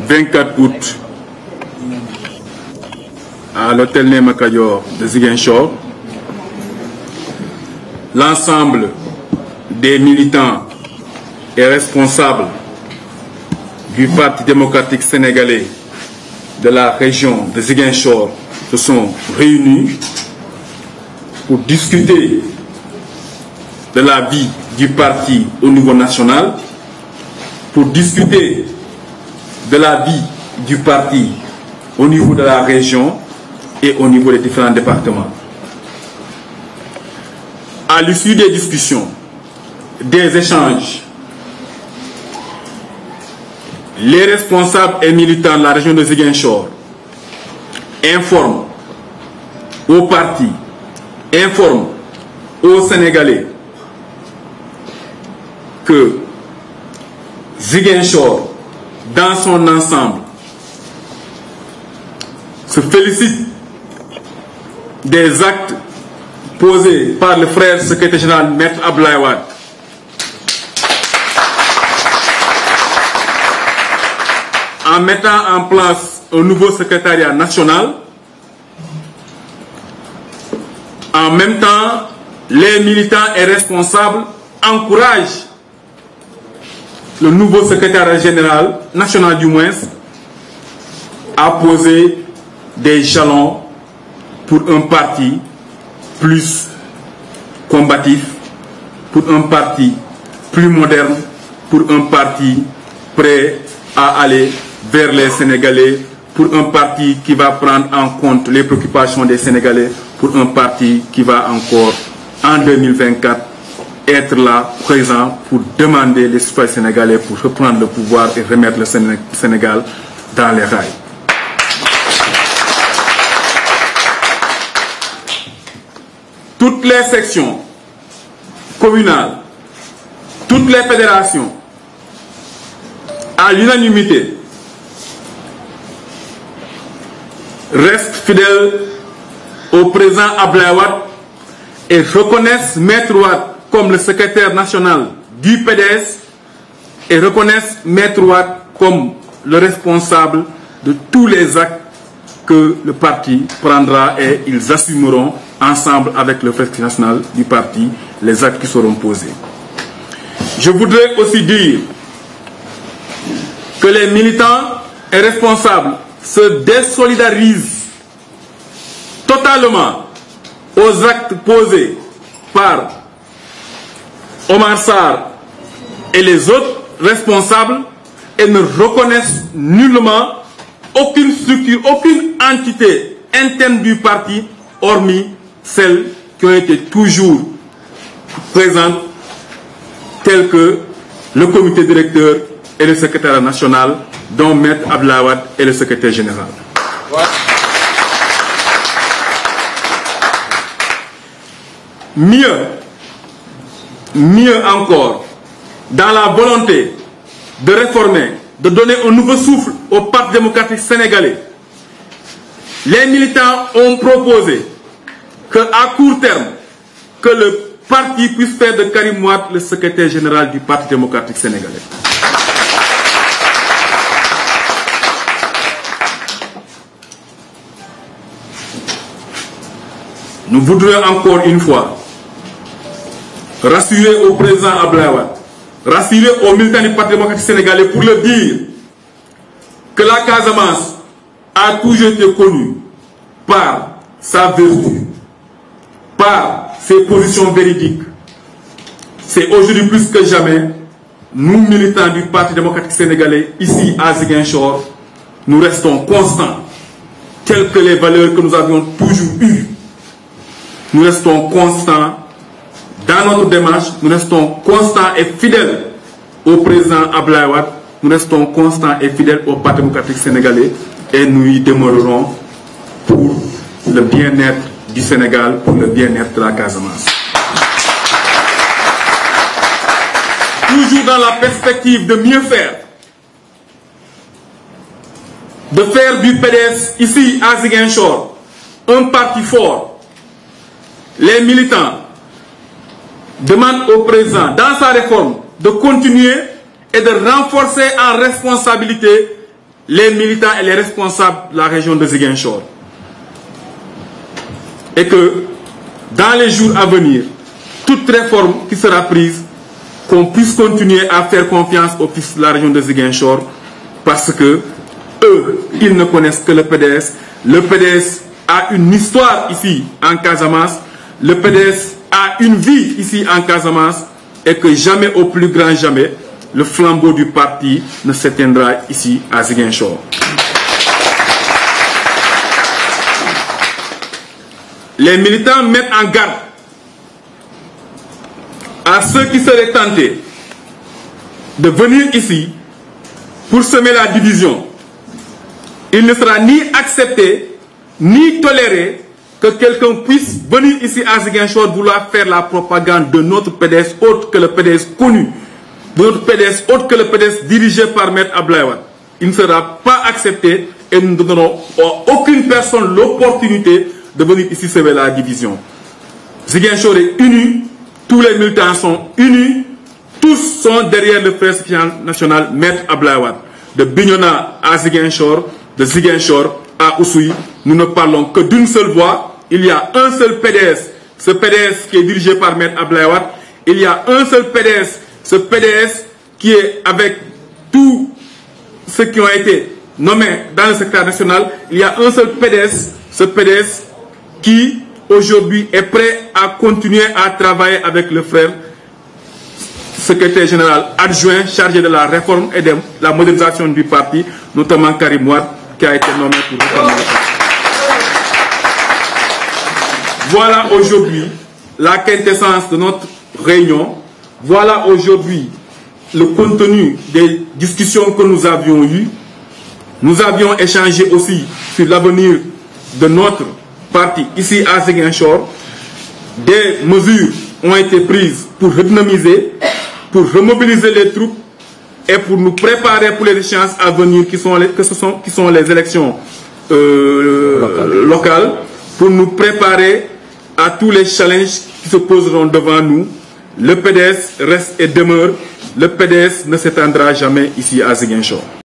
24 août à l'hôtel Néma Kayor de Ziguinchor, l'ensemble des militants et responsables du Parti démocratique sénégalais de la région de Ziguinchor se sont réunis pour discuter de la vie du parti au niveau national, pour discuter de la vie du parti au niveau de la région et au niveau des différents départements. À l'issue des discussions, des échanges, les responsables et militants de la région de Ziguinchor informent au parti, informent aux Sénégalais que Ziguinchor, dans son ensemble, se félicite des actes posés par le frère secrétaire général Maître Abdoulaye Wade en mettant en place un nouveau secrétariat national. En même temps, les militants et responsables encouragent le nouveau secrétaire général, national du moins, à poser des jalons pour un parti plus combatif, pour un parti plus moderne, pour un parti prêt à aller vers les Sénégalais, pour un parti qui va prendre en compte les préoccupations des Sénégalais, pour un parti qui va encore, en 2024, être là, présent, pour demander les citoyens sénégalais pour reprendre le pouvoir et remettre le Sénégal dans les rails. Toutes les sections communales, toutes les fédérations, à l'unanimité, restent fidèles au président Abdoulaye Wade et reconnaissent Maître Wade comme le secrétaire national du PDS et reconnaissent Maître Wade comme le responsable de tous les actes que le parti prendra, et ils assumeront ensemble avec le secrétaire national du parti les actes qui seront posés. Je voudrais aussi dire que les militants et responsables se désolidarisent totalement aux actes posés par Omar Sarr et les autres responsables et ne reconnaissent nullement aucune structure, aucune entité interne du parti, hormis celles qui ont été toujours présentes, telles que le comité directeur et le secrétaire national, dont Maître Abdoulaye Wade est le secrétaire général. Mieux encore, dans la volonté de réformer, de donner un nouveau souffle au Parti démocratique sénégalais, les militants ont proposé qu'à court terme, que le parti puisse faire de Karim Wade le secrétaire général du Parti démocratique sénégalais. Nous voudrions encore une fois rassurer au président Abdoulaye Wade, rassurer aux militants du Parti démocratique sénégalais pour leur dire que la Casamance a toujours été connue par sa vertu, par ses positions véridiques. C'est aujourd'hui plus que jamais, nous militants du Parti démocratique sénégalais, ici à Ziguinchor, nous restons constants, telles que les valeurs que nous avions toujours eues. Nous restons constants dans notre démarche, nous restons constants et fidèles au président Abdoulaye Wade, nous restons constants et fidèles au Parti démocratique sénégalais, et nous y demeurerons pour le bien-être du Sénégal, pour le bien-être de la Casamance. Toujours dans la perspective de mieux faire, de faire du PDS ici à Ziguinchor un parti fort, les militants demandent au président, dans sa réforme, de continuer et de renforcer en responsabilité les militants et les responsables de la région de Ziguinchor. Et que dans les jours à venir, toute réforme qui sera prise, qu'on puisse continuer à faire confiance aux fils de la région de Ziguinchor, parce que eux, ils ne connaissent que le PDS. Le PDS a une histoire ici en Casamance. Le PDS a une vie ici en Casamance. Et que jamais, au plus grand jamais, le flambeau du parti ne s'éteindra ici à Ziguinchor. Les militants mettent en garde à ceux qui seraient tentés de venir ici pour semer la division. Il ne sera ni accepté, ni toléré que quelqu'un puisse venir ici à Ziguinchor vouloir faire la propagande de notre PDS autre que le PDS connu, de notre PDS autre que le PDS dirigé par Maître Abdoulaye Wade. Il ne sera pas accepté et nous ne donnerons à aucune personne l'opportunité de venir ici semer la division. Ziguinchor est uni, tous les militants sont unis, tous sont derrière le frère national Maître Abdoulaye Wade. De Bignona à Ziguinchor, de Ziguinchor à Oussouye, nous ne parlons que d'une seule voix. Il y a un seul PDS, ce PDS qui est dirigé par Maître Abdoulaye Wade. Il y a un seul PDS, ce PDS qui est avec tous ceux qui ont été nommés dans le secrétaire national. Il y a un seul PDS, ce PDS qui aujourd'hui est prêt à continuer à travailler avec le frère secrétaire général adjoint chargé de la réforme et de la modernisation du parti, notamment Karim Wade, qui a été nommé pour réformer le parti. Voilà aujourd'hui la quintessence de notre réunion. Voilà aujourd'hui le contenu des discussions que nous avions eues. Nous avions échangé aussi sur l'avenir de notre parti ici à Ziguinchor. Des mesures ont été prises pour redynamiser, pour remobiliser les troupes et pour nous préparer pour les échéances à venir qui sont les élections locales, pour nous préparer à tous les challenges qui se poseront devant nous. Le PDS reste et demeure. Le PDS ne s'éteindra jamais ici à Ziguinchor.